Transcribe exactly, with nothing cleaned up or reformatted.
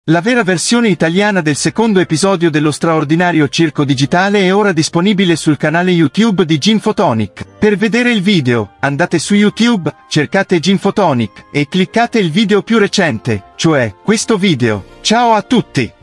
La vera versione italiana del secondo episodio dello straordinario circo digitale è ora disponibile sul canale YouTube di Gin4tonic. Per vedere il video, andate su YouTube, cercate Gin4tonic e cliccate il video più recente, cioè questo video. Ciao a tutti!